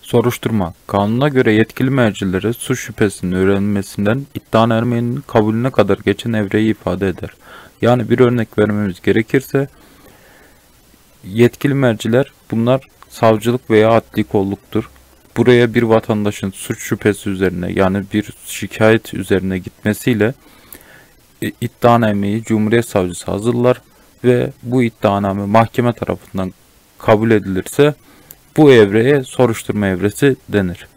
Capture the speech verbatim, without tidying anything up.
Soruşturma, kanuna göre yetkili mercilere suç şüphesinin öğrenilmesinden iddianamenenin kabulüne kadar geçen evreyi ifade eder. Yani bir örnek vermemiz gerekirse, yetkili merciler bunlar savcılık veya adli kolluktur. Buraya bir vatandaşın suç şüphesi üzerine, yani bir şikayet üzerine gitmesiyle e, iddianameyi Cumhuriyet Savcısı hazırlar ve bu iddianame mahkeme tarafından kabul edilirse bu evreye soruşturma evresi denir.